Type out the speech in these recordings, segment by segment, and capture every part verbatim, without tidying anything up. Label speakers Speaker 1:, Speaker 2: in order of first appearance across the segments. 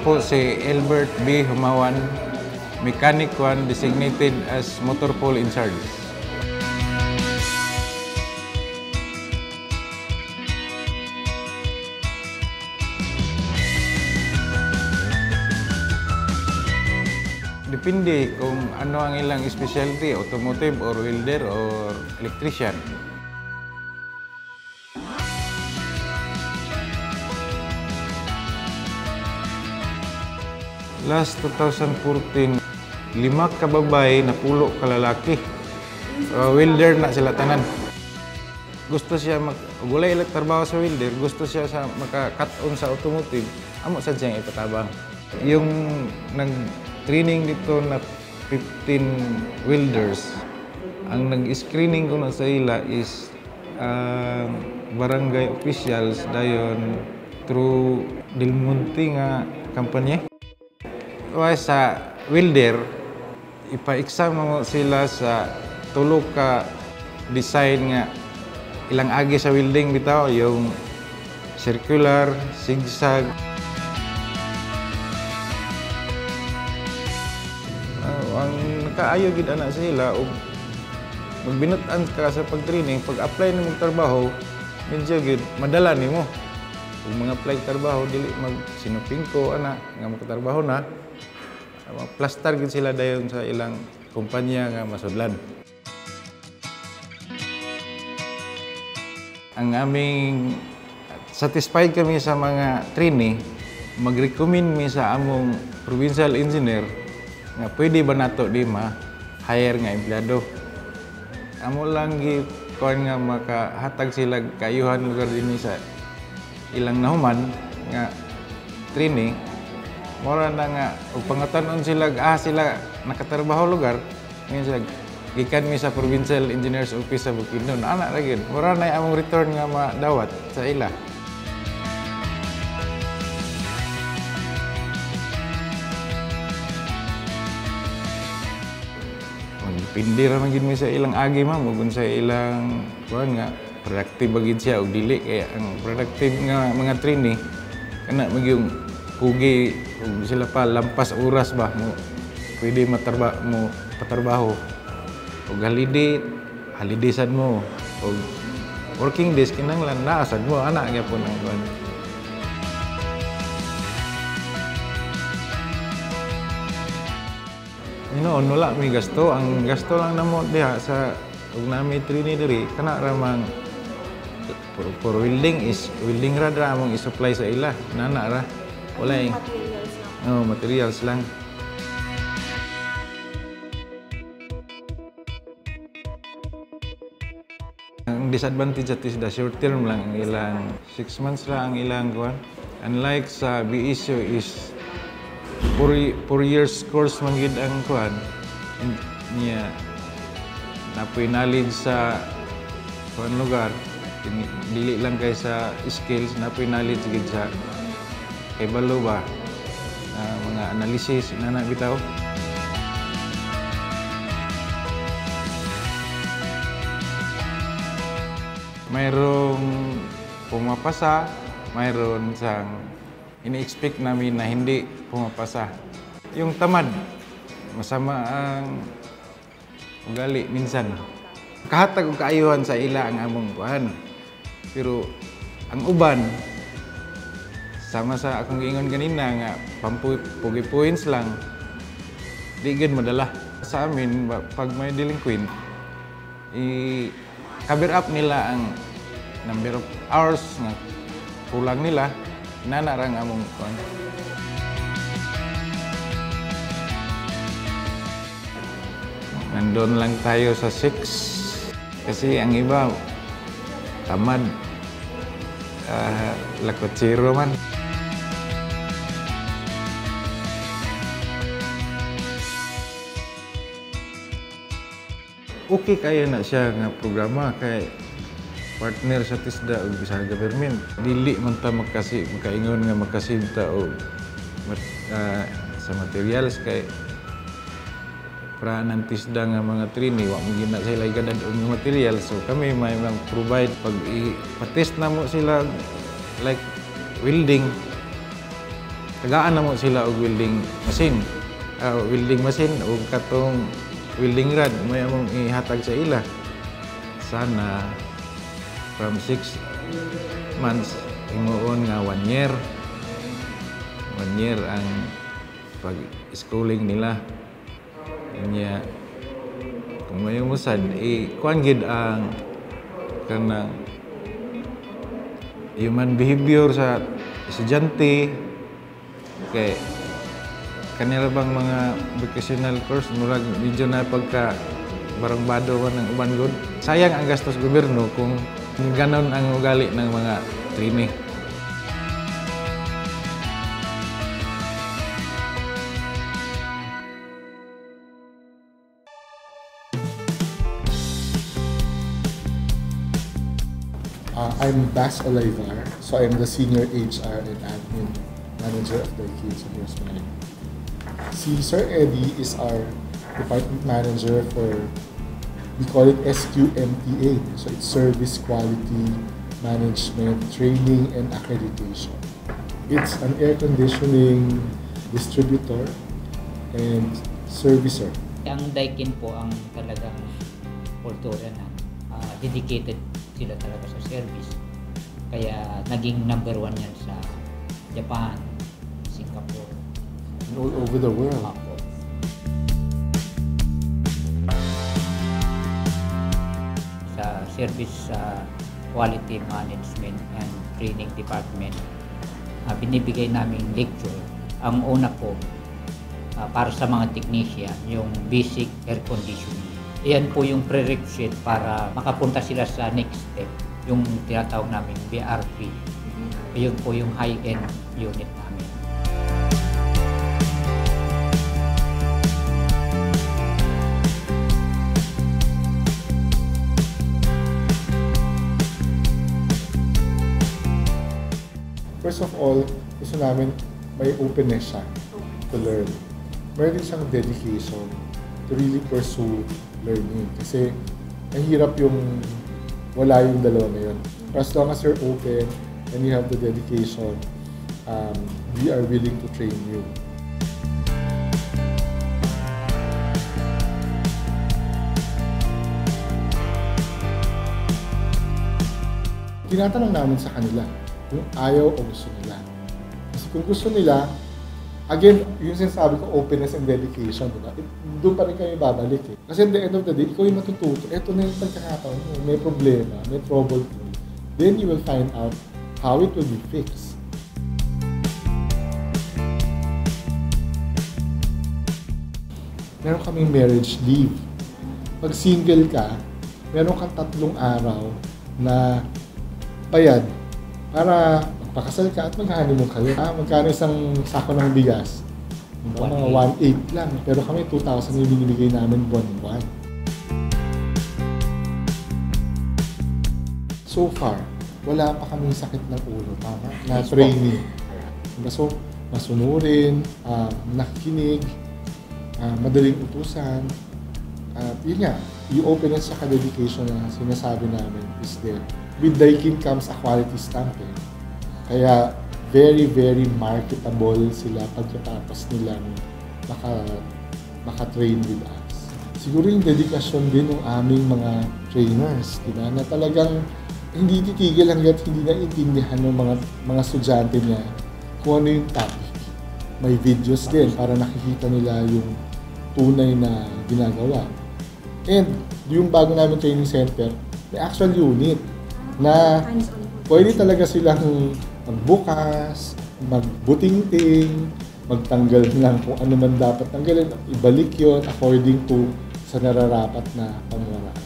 Speaker 1: po si Albert B. Humawan, Mechanic one designated as motor pool in charge. Depende kung ano ang ilang specialty, automotive or welder or electrician. Last two thousand fourteen, lima ka babae na pulo ka lalaki. Uh, welder na sila tanan. Gusto siya mag gulay ilang trabaho sa welder, gusto siya sa maka-cut-on sa automotive, amo sa siyang ipatabang. Yung nag-training dito na fifteen welders, ang nag-screening ko na sa ila is uh, barangay officials dayon through Del Monte nga kampanya. Sa welder, ipa-exam mo sila sa tulo ka design nga ilang agi sa welding bitaw, yung circular, zigzag. Uh, ang nakaayo gid ana sila ug magbinutan ka sa pag-training, pag-apply nimo trabaho, medyo gid madala nimo. Kung mga apply trabaho dili mag sinupingko ana nga makatrabaho na. Plaster gid sila dayon sa ilang kumpanya nga masudlan. Ang aming satisfied kami sa mga trainee, mag-recommend mi sa among provincial engineer nga pwede ba nato di ma hire nga empleyado. Amo lang gi kon nga makahatag sila kayuhan lugar dinhi sa ilang nahuman nga trainee. Mora na nga, ug pangatanon sila, ah sila nakatrabaho lugar, ngayon sila, gikan mi sa Provincial Engineers Office sa Bukidnon. Anak ra gyud. Mura na among return nga madawat sa ila. Depende ra man gid mi sa ilang agi ma'am, ug sa ilang kuan nga productive bagid siya ug dili kaya ang productive nga mga trainee kana magyung pugi ug sila pa lampas oras ba mo pwede matarba mo patrabaho ug holiday holiday sad mo ug working days kinahanglan naa sad mo ana gyapon ang kuan. You know, wala may gasto, ang gasto lang namo diha sa ug nami trainee diri kana ra mang for, for welding is welding ra ra among i-supply sa ila nana ra. Wala eh.
Speaker 2: Materials lang.
Speaker 1: Oh, materials lang. Ang disadvantage at is the short term lang ang ilang six months lang ang ilang kuan. Unlike sa B S U is four, four years course man gid ang kuan. Niya napoy knowledge sa kuan lugar. Dili lang kay sa skills, napoy knowledge gid sa kay balo ba uh, mga analysis na bitaw. Mayroong pumapasa, mayroon sang ini-expect namin na hindi pumapasa. Yung tamad, masama ang ugali minsan. Kahatag og kaayuhan sa ila ang among kuan. Pero ang uban sama sa akong giingon kanina nga pampugi points lang, di gid madala. Sa amin, pag may delinquent, i-cover up nila ang number of hours nga kulang nila, inanarang among kuan. Nandun lang tayo sa six kasi ang iba tamad, uh, lakotsiro man. Okay kayo na siya nga programa kay partner sa TISDA o sa government. Dili man ta magkasi makaingon nga makasinta o uh, sa materials kay para ng TISDA nga mga trainee wa mo gina sila gadad og material, so kami may mang provide pag i-test na mo sila like welding tagaan na mo sila og welding machine. Uh, welding machine o katong welding rod may among ihatag sa ila. Sana from six months himuon nga one year. One year ang pag-schooling nila. Kanya kung may musad, eh, kuhan gid ang kanang human behavior sa estudyante. Kay kanila bang mga vocational course, murag medyo na pagka barangbado man ng uban good. Sayang ang gastos gobyerno kung ganon ang ugali ng mga trainee.
Speaker 2: Uh, I'm Bas Olivar, so I'm the Senior H R and Admin Manager of Daikin sa Heroes Mining. Si Sir Eddie is our Department Manager for, we call it S Q M T A, so it's Service Quality Management, Training, and Accreditation. It's an air conditioning distributor and servicer.
Speaker 3: Ang Daikin po ang talagang kultura na uh, dedicated sila talaga sa service. Kaya naging number one yan sa Japan, Singapore,
Speaker 2: and all over the world.
Speaker 3: Ako. Sa service uh, quality management and training department, uh, binibigay namin lecture. Ang una po, uh, para sa mga technician, yung basic air conditioning. Iyan po yung prerequisite para makapunta sila sa next step, yung tinatawag namin B R P. Iyon po yung high-end unit namin.
Speaker 2: First of all, gusto namin may openness siya to learn. Meron din siyang dedication to really pursue learning. Kasi mahirap yung wala yung dalawa na yun. As long as you're open and you have the dedication, um, we are willing to train you. Tinatanong namin sa kanila kung ayaw o gusto nila. Kasi kung gusto nila, again, yung sinasabi ko, openness and dedication, diba? Doon pa rin kayo babalik eh. Kasi at the end of the day, ikaw yung matututo. Ito na yung pagkakataon mo, may problema, may trouble. Then you will find out how it will be fixed. Meron kaming marriage leave. Pag single ka, meron kang tatlong araw na bayad para magpakasal ka at mag-honeymoon kayo. Ah, magkano isang sako ng bigas? Diba? Mga one eight lang. Pero kami two thousand yung binibigay namin buwan-buwan. So far, wala pa kaming sakit ng ulo. Tama? Na training. Diba? So, masunurin, uh, nakikinig, uh, madaling utusan. At uh, yun nga, yung openness sa dedication na sinasabi namin is there. With Daikin comes a quality stamp eh. Kaya very, very marketable sila pagkatapos nilang maka, maka-train with us. Siguro yung dedikasyon din ng aming mga trainers, diba? Na talagang hindi titigil hanggat hindi naiintindihan ng mga, mga estudyante niya kung ano yung topic. May videos din para nakikita nila yung tunay na ginagawa. And yung bago namin training center, may actual unit na pwede talaga silang magbukas, magbutingting, magtanggal lang kung ano man dapat tanggalin, ibalik yon according to sa nararapat na pamamaraan.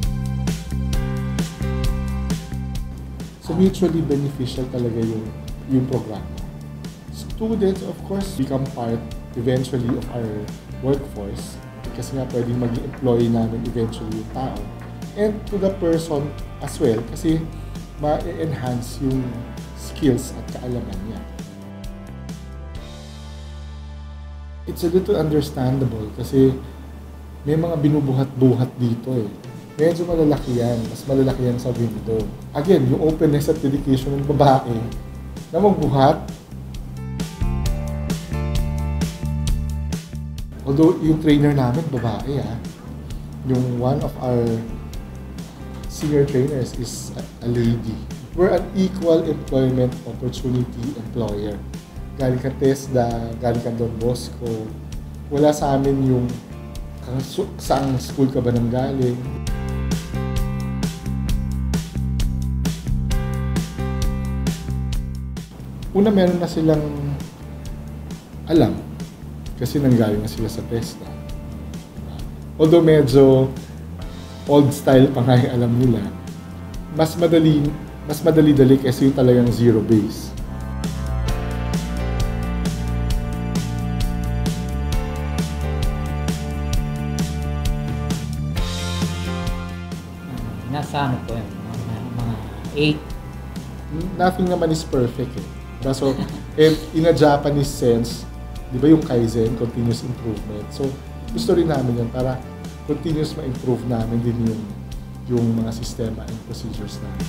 Speaker 2: So mutually beneficial talaga yung, yung programa. Students, of course, become part eventually of our workforce kasi nga pwedeng maging employee namin eventually yung tao. And to the person as well kasi ma-enhance yung skills at kaalaman niya. It's a little understandable kasi may mga binubuhat-buhat dito eh. Medyo malalaki yan, mas malalaki yan sa window. Again, yung openness at dedication ng babae na magbuhat Although yung trainer namin, babae ah. Yung one of our senior trainers is a, a lady. We're an equal employment opportunity employer. Galing ka TESDA, galing ka Don Bosco. Wala sa amin yung kang, saang school ka ba nang galing. Una, meron na silang alam kasi nanggaling na sila sa TESDA. Although medyo old style pa nga yung alam nila, mas madali, mas madali-dali kasi yung talagang zero base.
Speaker 3: Nasa ano po yun, mga, mga eight.
Speaker 2: Nothing naman is perfect eh. So, if in a Japanese sense, di ba yung Kaizen, continuous improvement. So, gusto rin namin yan para continuous ma-improve namin din yung, yung mga sistema and procedures namin.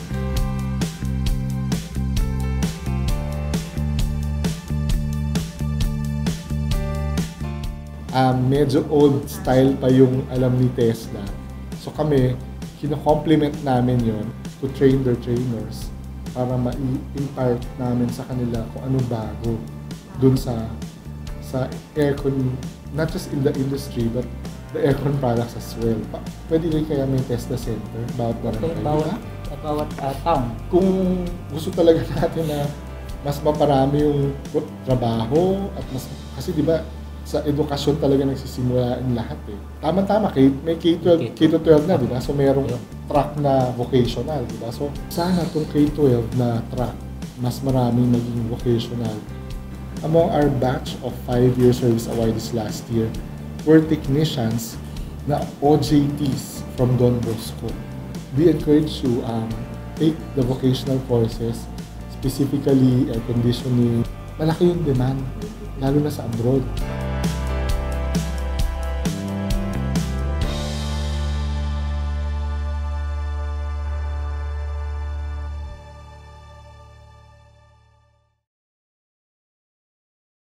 Speaker 2: Um, medyo old style pa yung alam ni TESDA. So kami, kino-complement namin yon to train their trainers para ma-impart namin sa kanila kung ano bago dun sa sa aircon, not just in the industry, but the aircon products as well. Pa, pwede rin kaya may TESDA center, bawat barangay.
Speaker 3: Okay, bawat, bawat uh, town.
Speaker 2: Kung gusto talaga natin na mas maparami yung trabaho, at mas, kasi di ba, sa edukasyon talaga nagsisimula ang lahat eh. Tama-tama, may K twelve, K twelve na, di ba? So mayroong track na vocational, di ba? So sana itong K twelve na track, mas maraming maging vocational. Among our batch of five-year service awardees last year were technicians na O J Ts from Don Bosco. We encourage you um, take the vocational courses, specifically air conditioning. Malaki yung demand, lalo na sa abroad.